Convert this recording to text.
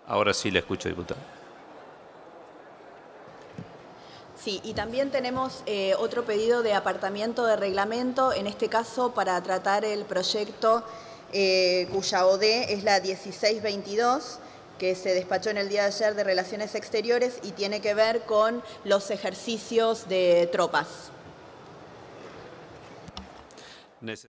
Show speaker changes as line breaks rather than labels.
Ahora sí le escucho, diputado.
Sí, y también tenemos otro pedido de apartamiento de reglamento, en este caso para tratar el proyecto cuya OD es la 1622, que se despachó en el día de ayer de Relaciones Exteriores y tiene que ver con los ejercicios de tropas.